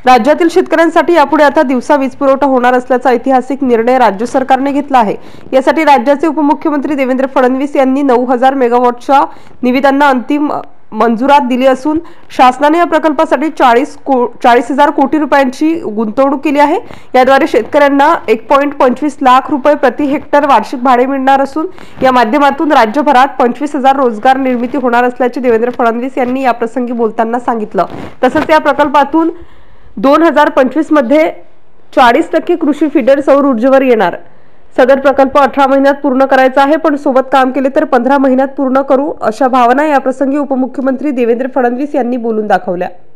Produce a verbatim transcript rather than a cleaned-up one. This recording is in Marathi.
राज्यातील शेतकऱ्यांसाठी यापुढे आता दिवसा वीज पुरवठा होणार असल्याचा ऐतिहासिक निर्णय राज्य सरकारने घेतला आहे। यासाठी राज्याचे उपमुख्यमंत्री देवेंद्र फडणवीस यांनी नऊ हजार मेगावॉटच्या निविदांना अंतिम मंजुरात दिली असून शासनाने या प्रकल्पासाठी चाळीस चाळीस हजार कोटी रुपयांची गुंतवणूक केली आहे। याद्वारे शेतकऱ्यांना एक पॉईंट पंचवीस लाख रुपये प्रति हेक्टर वार्षिक भाडे मिळणार असून या माध्यमातून राज्यभरात पंचवीस हजार रोजगार निर्मिती होणार असल्याचे देवेंद्र फडणवीस यांनी या प्रसंगी बोलताना सांगितलं। तसंच या प्रकल्पातून दोन हजार पंचवीस मध्ये चाळीस टक्के कृषी फीडर सौर ऊर्जेवर येणार। सदर प्रकल्प अठरा महिन्यात पूर्ण करायचा आहे, पण सोबत काम केले तर पंधरा महिन्यात पूर्ण करू अशा भावना या प्रसंगी उपमुख्यमंत्री देवेंद्र फडणवीस यांनी बोलून दाखवल्या।